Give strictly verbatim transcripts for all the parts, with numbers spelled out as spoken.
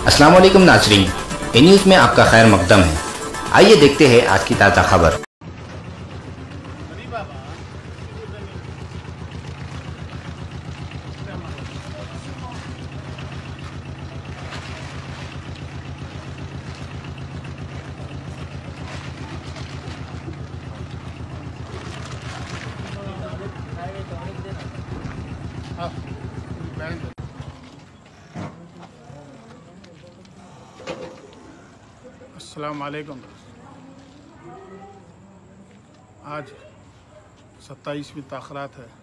अस्सलाम वालेकुम नाज़रीन, ए न्यूज़ में आपका खैर मकदम है। आइए देखते हैं आज की ताज़ा खबर। अस्सलाम वालेकुम। आज सत्ताईसवीं ताख़रात है।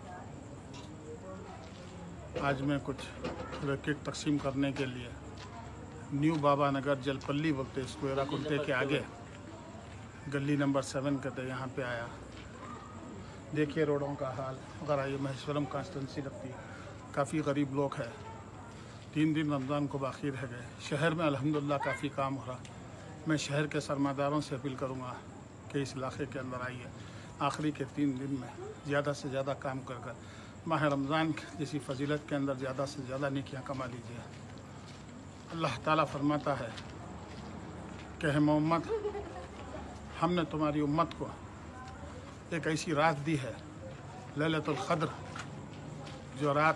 आज मैं कुछ रैकेट तकसीम करने के लिए न्यू बाबा नगर जलपल्ली वक्त स्क्वेरा कुंटे के आगे गली नंबर सेवन कहते यहाँ पे आया। देखिए रोडों का हाल। अगर ये महेश्वरम कॉन्स्टिट्यूंसी लगती है, काफ़ी गरीब लोग हैं। तीन दिन रमज़ान को बाकी रह गए। शहर में अल्हम्दुलिल्लाह काफ़ी काम हो रहा। मैं शहर के सरमादारों से अपील करूंगा कि इस इलाके के अंदर आइए। आखिरी के तीन दिन में ज़्यादा से ज़्यादा काम कर कर माह रमज़ान जैसी फजीलत के अंदर ज़्यादा से ज़्यादा नेकियां कमा लीजिए। अल्लाह ताला फरमाता है कि है मोहम्मद, हमने तुम्हारी उम्मत को एक ऐसी रात दी है लैलतुल क़द्र, जो रात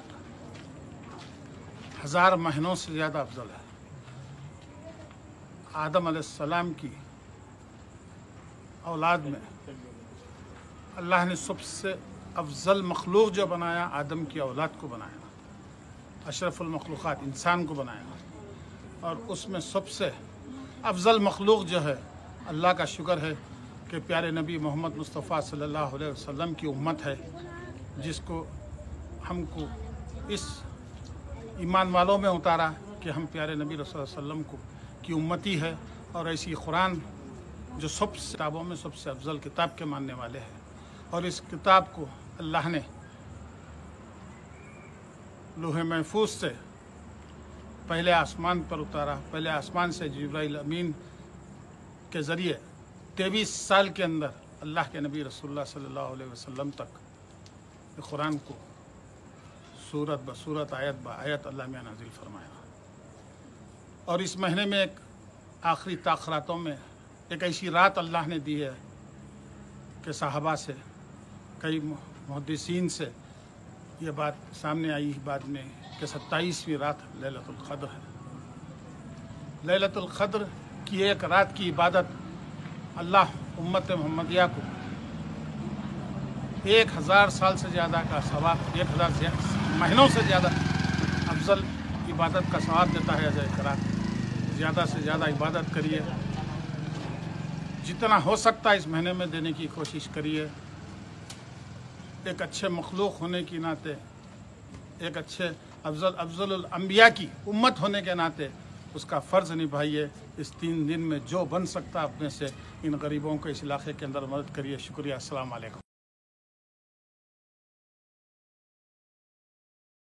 हज़ार महीनों से ज़्यादा अफजल है। आदम अलैहिस्सलाम की औलाद में अल्लाह ने सबसे अफजल मखलूक जो बनाया, आदम की औलाद को बनाया, अशरफुल मखलूक़ात इंसान को बनाया। और उसमें सबसे अफजल मखलूक जो है, अल्लाह का शुक्र है कि प्यारे नबी मोहम्मद मुस्तफ़ा सल्लल्लाहु अलैहि वसल्लम की उम्मत है, जिसको हमको इस ईमान वालों में उतारा कि हम प्यारे नबी रसूल सल्लल्लाहु अलैहि वसल्लम को की उम्मती है। और ऐसी कुरान जो सबसे किताबों में सबसे अफजल किताब के मानने वाले हैं। और इस किताब को अल्लाह ने लोहे महफूज से पहले आसमान पर उतारा। पहले आसमान से जिब्राइल अमीन के ज़रिए तेईस साल के अंदर अल्लाह के नबी रसूलुल्लाह सल्लल्लाहु अलैहि वसल्लम तक कुरान को सूरत ब सूरत, आयत ब आयत अल्लाह ने नाजिल फरमाया। और इस महीने में एक आखिरी ताख़रातों में एक ऐसी रात अल्लाह ने दी है कि सहाबा से, कई मुहद्दिसीन से ये बात सामने आई बाद में कि सत्ताईसवीं रात लैलतुल क़द्र है। लैलतुल क़द्र की एक रात की इबादत अल्लाह उम्मत मोहम्मदिया को एक हज़ार साल से ज़्यादा का सवाब, एक हज़ार महीनों से ज़्यादा अफजल इबादत का सवाब देता है। एक रात ज़्यादा से ज़्यादा इबादत करिए, जितना हो सकता है इस महीने में देने की कोशिश करिए। एक अच्छे मखलूक होने के नाते, एक अच्छे अफजल अफजल अंबिया की उम्मत होने के नाते उसका फ़र्ज़ निभाइए। इस तीन दिन में जो बन सकता अपने से इन गरीबों को इस इलाके के अंदर मदद करिए। शुक्रिया। अस्सलाम वालेकुम।